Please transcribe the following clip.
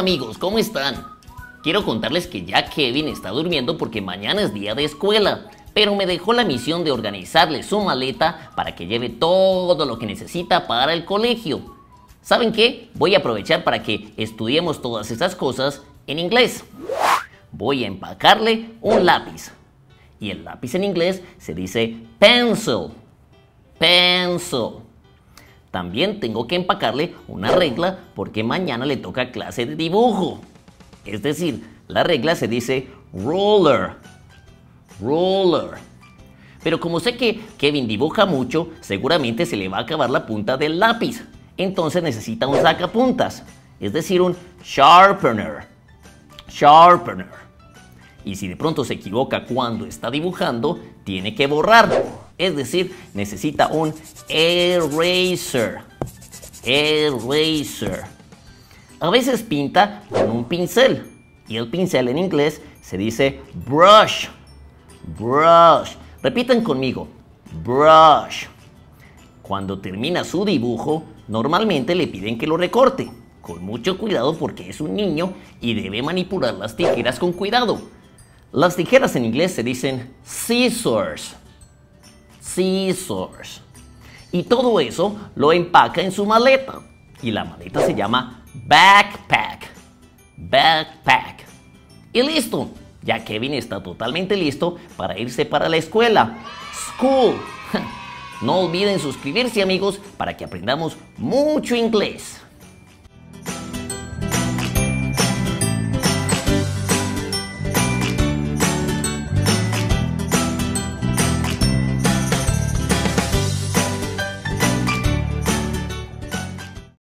amigos, ¿cómo están? Quiero contarles que ya Kevin está durmiendo porque mañana es día de escuela, pero me dejó la misión de organizarle su maleta para que lleve todo lo que necesita para el colegio. ¿Saben qué? Voy a aprovechar para que estudiemos todas esas cosas en inglés. Voy a empacarle un lápiz. Y el lápiz en inglés se dice pencil. Pencil. También tengo que empacarle una regla porque mañana le toca clase de dibujo. Es decir, la regla se dice ruler. Ruler. Pero como sé que Kevin dibuja mucho, seguramente se le va a acabar la punta del lápiz. Entonces necesita un sacapuntas, es decir, un sharpener. Sharpener. Y si de pronto se equivoca cuando está dibujando, tiene que borrar. Es decir, necesita un eraser. Eraser. A veces pinta con un pincel. Y el pincel en inglés se dice brush. Brush. Repitan conmigo. Brush. Cuando termina su dibujo, normalmente le piden que lo recorte. Con mucho cuidado porque es un niño y debe manipular las tijeras con cuidado. Las tijeras en inglés se dicen scissors. Scissors. Y todo eso lo empaca en su maleta. Y la maleta se llama backpack. Backpack. Y listo. Ya Kevin está totalmente listo para irse para la escuela. School. No olviden suscribirse, amigos, para que aprendamos mucho inglés.